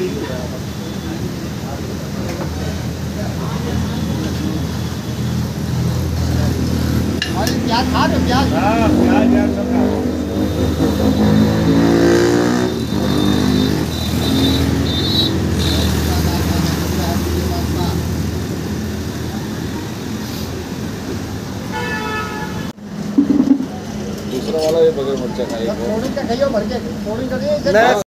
प्याज खा रहे प्याज? हाँ प्याज यार सब खा। दूसरा वाला ये बगैर मिर्चा खाइए। थोड़ी का खाइयो भर के थोड़ी का